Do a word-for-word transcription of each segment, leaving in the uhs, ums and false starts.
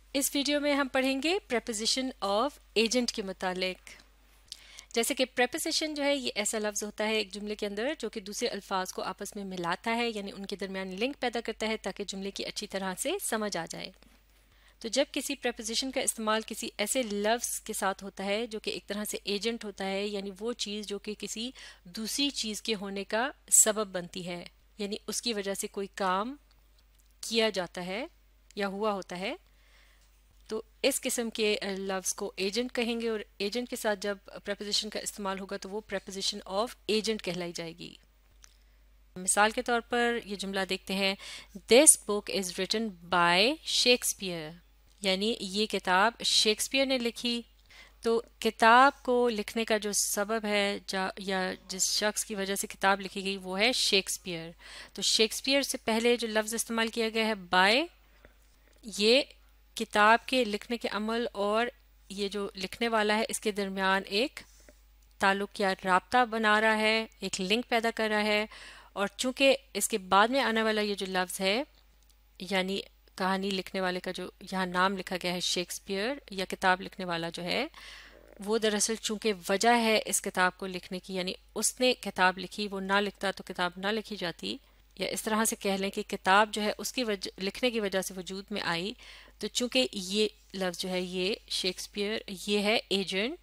اس video میں ہم پڑھیں گے preposition of agent کے متعلق. جیسے کہ preposition جو ہے یہ ایسا لفظ ہوتا ہے ایک جملے کے اندر جو کہ دوسرے الفاظ کو آپس میں ملاتا ہے، یعنی ان کے درمیان لنک پیدا کرتا ہے تاکہ جملے کی اچھی طرح سے سمجھ آ جائے. تو جب کسی preposition کا استعمال کسی ایسے لفظ کے ساتھ ہوتا ہے جو کہ ایک طرح سے ایجنٹ ہوتا ہے، یعنی وہ چیز جو کہ کسی دوسری چیز کے ہونے کا سبب بنتی ہے، یعنی اس کی وجہ سے کوئی کام کیا جاتا ہے یا ہوا ہوتا ہے، تو اس قسم کے لفظ کو ایجنٹ کہیں گے. اور ایجنٹ کے ساتھ جب preposition کا استعمال ہوگا تو وہ preposition of agent کہلائی جائے گی. مثال کے طور پر یہ جملہ دیکھتے ہیں: This book is written by Shakespeare، یعنی یہ کتاب شیکسپیئر نے لکھی. تو کتاب کو لکھنے کا جو سبب ہے یا جس شخص کی وجہ سے کتاب لکھی گئی وہ ہے شیکسپیئر. تو شیکسپیئر سے پہلے جو لفظ استعمال کیا گیا ہے by، یہ کتاب کے لکھنے کے عمل اور یہ جو لکھنے والا ہے اس کے درمیان ایک تعلق یا رابطہ بنا رہا ہے، ایک لنک پیدا کر رہا ہے. اور چونکہ اس کے بعد میں آنے والا یہ جو لفظ ہے، یعنی کہانی لکھنے والے کا جو یہاں نام لکھا گیا ہے شیکسپیئر، یا کتاب لکھنے والا جو ہے وہ دراصل چونکہ وجہ ہے اس کتاب کو لکھنے کی، یعنی اس نے کتاب لکھی، وہ نہ لکھتا تو کتاب نہ لکھی جاتی. یا اس طرح سے کہہ لیں کہ کتاب جو ہے اس کی وجہ لکھنے کی وجہ سے وجود میں آئی. تو چونکہ یہ لفظ جو ہے یہ شیکسپیئر یہ ہے ایجنٹ،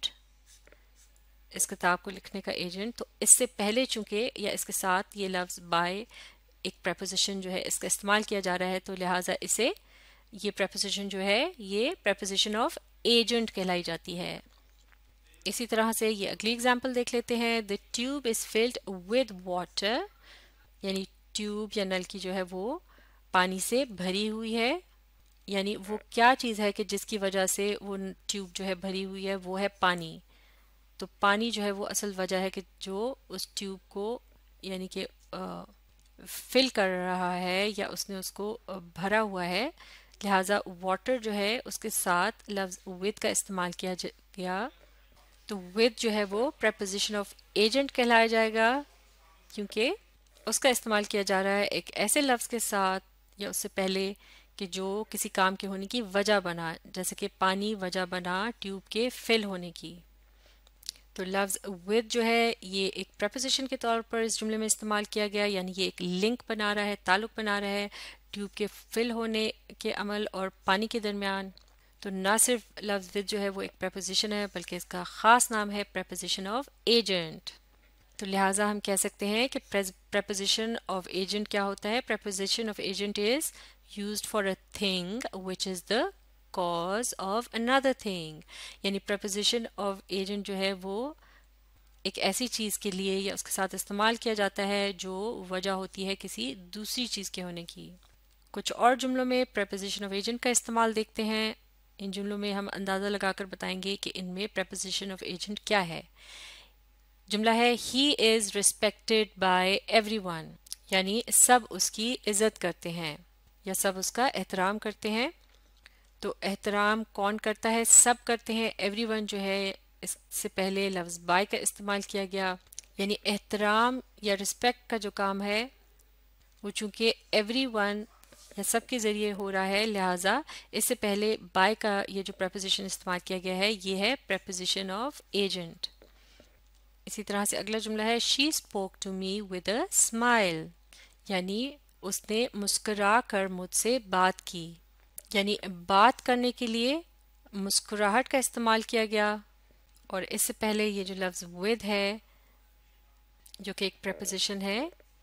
اس کتاب کو لکھنے کا ایجنٹ، تو اس سے پہلے چونکہ یا اس کے ساتھ یہ لفظ بائی ایک preposition جو ہے اس کا استعمال کیا جا رہا ہے، تو لہٰذا اسے یہ preposition جو ہے یہ preposition of agent کہلائی جاتی ہے. اسی طرح سے یہ اگلی اگزامپل دیکھ لیتے ہیں: The tube is filled with water، یعنی ٹیوب یا نل کی جو ہے وہ پانی سے بھری ہوئی ہے. یعنی وہ کیا چیز ہے کہ جس کی وجہ سے وہ ٹیوب جو ہے بھری ہوئی ہے، وہ ہے پانی. تو پانی جو ہے وہ اصل وجہ ہے کہ جو اس ٹیوب کو یعنی کہ فل کر رہا ہے یا اس نے اس کو بھرا ہوا ہے. لہٰذا واٹر جو ہے اس کے ساتھ لفظ with کا استعمال کیا گیا. تو with جو ہے وہ preposition of agent کہلایا جائے گا، کیونکہ اس کا استعمال کیا جا رہا ہے ایک ایسے لفظ کے ساتھ یا اس سے پہلے کہ جو کسی کام کے ہونے کی وجہ بنا، جیسے کہ پانی وجہ بنا ٹیوب کے فل ہونے کی. تو لفظ with جو ہے یہ ایک preposition کے طور پر اس جملے میں استعمال کیا گیا، یعنی یہ ایک لنک بنا رہا ہے، تعلق بنا رہا ہے ٹیوب کے فل ہونے کے عمل اور پانی کے درمیان. تو نہ صرف لفظ with جو ہے وہ ایک preposition ہے بلکہ اس کا خاص نام ہے preposition of agent. تو لہٰذا ہم کہہ سکتے ہیں کہ preposition of agent کیا ہوتا ہے؟ Preposition of agent is used for a thing which is the cause of another thing. یعنی preposition of agent جو ہے وہ ایک ایسی چیز کے لیے یا اس کے ساتھ استعمال کیا جاتا ہے جو وجہ ہوتی ہے کسی دوسری چیز کے ہونے کی. کچھ اور جملوں میں preposition of agent کا استعمال دیکھتے ہیں. ان جملوں میں ہم اندازہ لگا کر بتائیں گے کہ ان میں preposition of agent کیا ہے. جملہ ہے He is respected by everyone، یعنی سب اس کی عزت کرتے ہیں یا سب اس کا احترام کرتے ہیں. تو احترام کون کرتا ہے؟ سب کرتے ہیں. everyone جو ہے اس سے پہلے لفظ by کا استعمال کیا گیا، یعنی احترام یا رسپیکٹ کا جو کام ہے وہ چونکہ everyone یا سب کے ذریعے ہو رہا ہے، لہٰذا اس سے پہلے by کا یہ جو preposition استعمال کیا گیا ہے یہ ہے preposition of agent. اسی طرح سے اگلا جملہ ہے She spoke to me with a smile، یعنی اس نے مسکرا کر مجھ سے بات کی. یعنی بات کرنے کے لیے مسکراہٹ کا استعمال کیا گیا. اور اس سے پہلے یہ جو لفظ with ہے جو کہ ایک preposition ہے،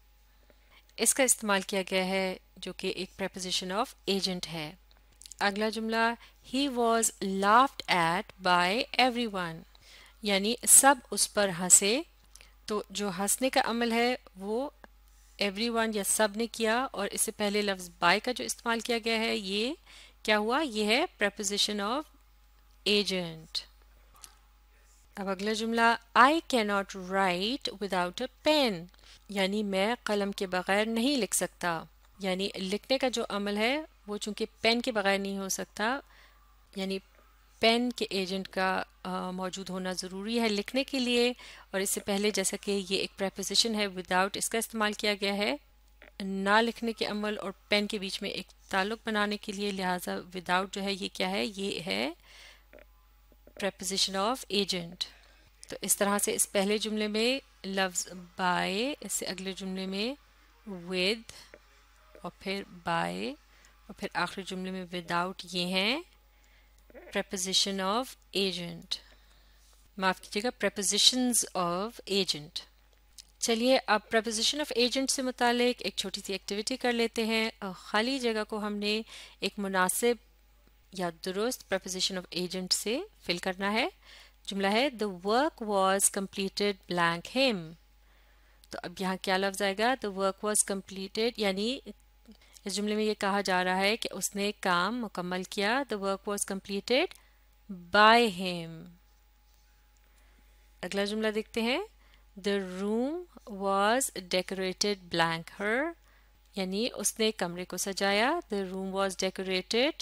اس کا استعمال کیا گیا ہے جو کہ ایک preposition of agent ہے. اگلا جملہ He was laughed at by everyone، یعنی سب اس پر ہنسے. تو جو ہنسنے کا عمل ہے وہ everyone یا سب نے کیا، اور اس سے پہلے لفظ by کا جو استعمال کیا گیا ہے یہ کیا ہوا؟ یہ ہے preposition of agent. اب اگلا جملہ I cannot write without a pen، یعنی میں قلم کے بغیر نہیں لکھ سکتا. یعنی لکھنے کا جو عمل ہے وہ چونکہ پین کے بغیر نہیں ہو سکتا، یعنی پین کے ایجنٹ کا آ, موجود ہونا ضروری ہے لکھنے کے لیے. اور اس سے پہلے جیسا کہ یہ ایک preposition ہے without، اس کا استعمال کیا گیا ہے نہ لکھنے کے عمل اور پین کے بیچ میں ایک تعلق بنانے کے لیے، لہٰذا وداؤٹ جو ہے یہ کیا ہے، یہ ہے preposition of agent. تو اس طرح سے اس پہلے جملے میں لفظ by، اس سے اگلے جملے میں with، اور پھر by، اور پھر آخری جملے میں without، یہ ہیں preposition of agent. معاف کیجیے گا prepositions of agent. چلیے اب preposition of agent سے متعلق ایک چھوٹی سی ایکٹیویٹی کر لیتے ہیں. خالی جگہ کو ہم نے ایک مناسب یا درست preposition of agent سے فل کرنا ہے. جملہ ہے the work was completed blank him. تو اب یہاں کیا لفظ آئے گا، the work was completed، یعنی اس جملے میں یہ کہا جا رہا ہے کہ اس نے کام مکمل کیا. the work was completed by him. اگلا جملہ دیکھتے ہیں the room was decorated blank her، یعنی اس نے کمرے کو سجایا. the room was decorated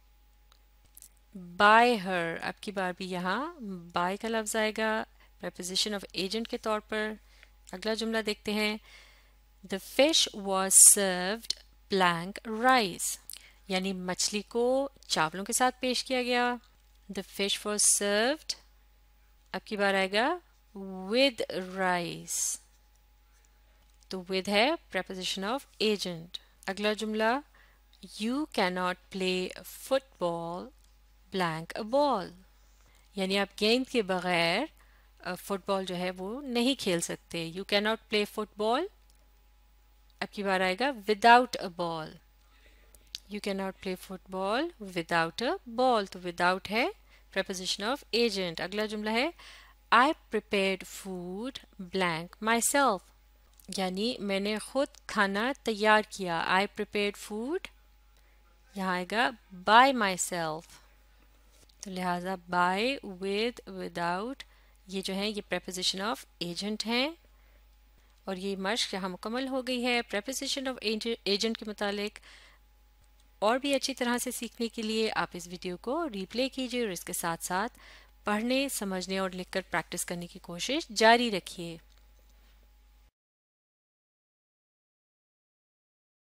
by her. اب کی بار بھی یہاں by کا لفظ آئے گا preposition of agent کے طور پر. اگلا جملہ دیکھتے ہیں the fish was served blank rice، یعنی مچھلی کو چاولوں کے ساتھ پیش کیا گیا. the fish was served، اب کی بار آئے گا with rice. تو with ہے preposition of agent. اگلا جملہ you cannot play football blank a ball، یعنی آپ گیند کے بغیر فٹ بال جو ہے وہ نہیں کھیل سکتے. you cannot play football، اب کی بار آئے گا without a ball. you cannot play football without a ball. تو without ہے preposition of agent. اگلا جملہ ہے I prepared food blank myself، یعنی میں نے خود کھانا تیار کیا. I prepared food، یہاں آئے گا by myself. تو لہٰذا by، with، without یہ جو ہیں یہ preposition of agent ہیں. اور یہ مشق یہاں مکمل ہو گئی ہے preposition of agent کے متعلق. اور بھی اچھی طرح سے سیکھنے کے لیے آپ اس ویڈیو کو ری پلے کیجیے اور اس کے ساتھ ساتھ پڑھنے، سمجھنے اور لکھ کر پریکٹس کرنے کی کوشش جاری رکھیے.